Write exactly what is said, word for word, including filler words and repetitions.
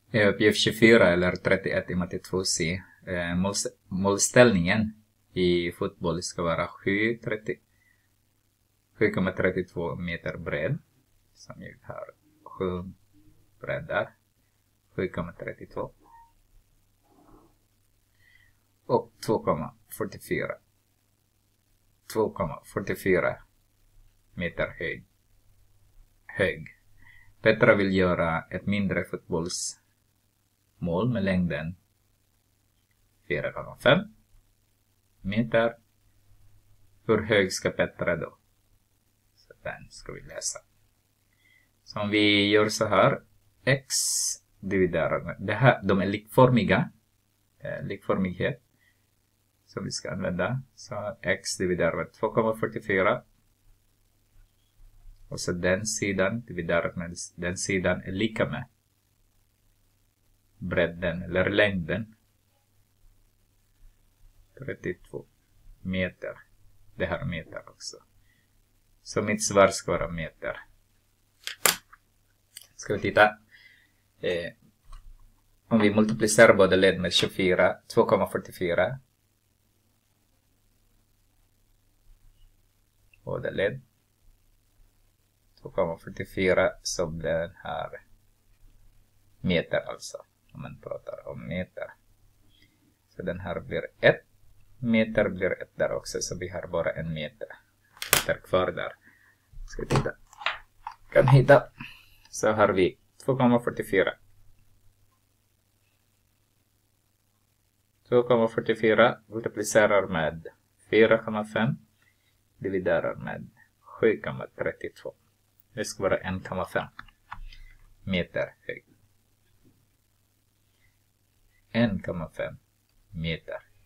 I uppgift tjugofyra eller trettioett i matte två C. Eh, måls- målställningen i fotboll ska vara sju komma trettiotvå meter bred. Som jag har sju breddar. sju komma trettiotvå. Och två komma fyrtiofyra. två komma fyrtiofyra meter hög. hög. Petra vill göra ett mindre fotbollsmål med längden fyra komma fem meter. Hur hög ska Petra då? Så den ska vi läsa. Så om vi gör så här. X dividerar med. Det här, de är likformiga. Eh, likformighet. Som vi ska använda. Så x dividerar med två komma fyrtiofyra. Och så den sidan dividerat med den sidan är lika med bredden eller längden. trettiotvå meter. Det här är meter också. Så mitt svar ska vara meter. Ska vi titta. Eh, om vi multiplicerar båda led med tjugofyra. två komma fyrtiofyra. Båda led. två komma fyrtiofyra så blir den här meter alltså. Om man pratar om meter. Så den här blir ett. Meter blir ett där också. Så vi har bara en meter. Meter kvar där. Ska vi titta. Kan hitta. Så har vi två komma fyrtiofyra. två komma fyrtiofyra multiplicerar med fyra komma fem. Dividerar med sju komma trettiotvå. Det ska vara en komma fem meter hög. en komma fem meter